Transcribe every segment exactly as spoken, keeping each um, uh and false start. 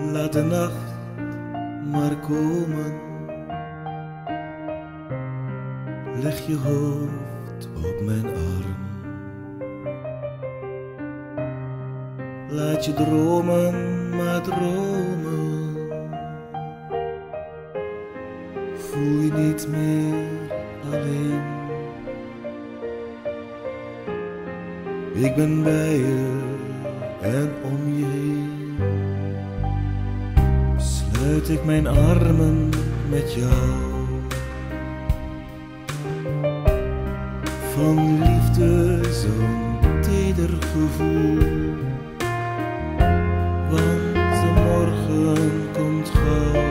Laat de nacht maar komen. Leg je hoofd op mijn arm. Laat je dromen maar dromen. Voel je niet meer alleen. Ik ben bij je en om je heen. Sluit ik mijn armen met jou. Van liefde zo'n teder gevoel. Want de morgen komt gauw.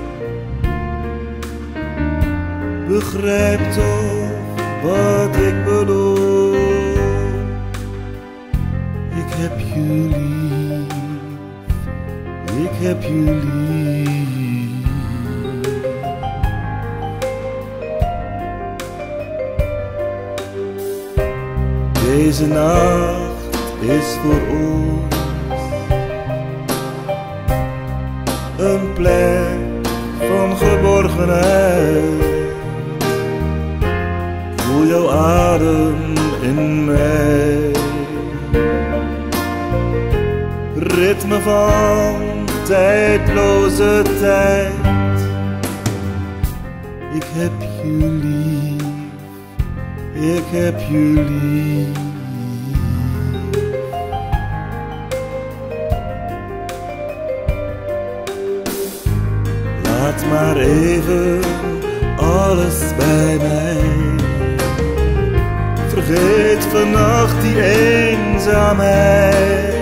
Begrijp toch wat ik bedoel. Ik heb je lief. Ik heb je lief. Deze nacht is voor ons een plek van geborgenheid. Voel jouw adem in mij. Ritme van tijdloze tijd. Ik heb je lief. Ik heb je lief. Laat maar even alles bij mij. Vergeet vannacht die eenzaamheid.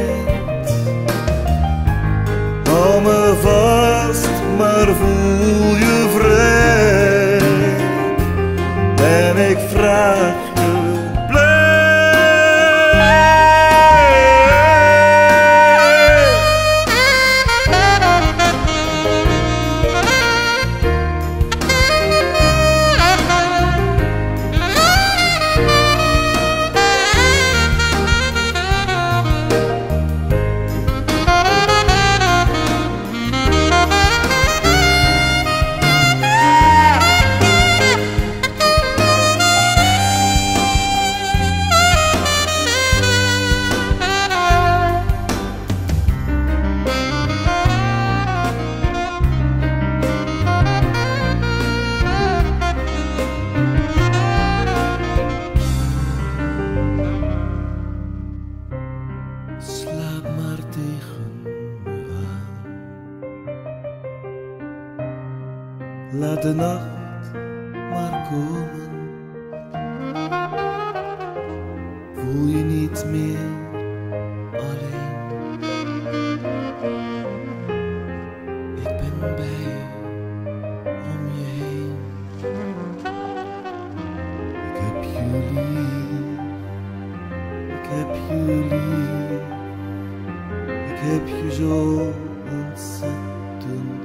Hou me vast, maar voel je vrij. En ik vraag je, blijf. Slaap maar tegen me aan. Laat de nacht maar komen. Voel je niet meer alleen. Ik ben bij je, om je heen. Ik heb je lief. Ik heb je lief. Ik heb je zo ontzettend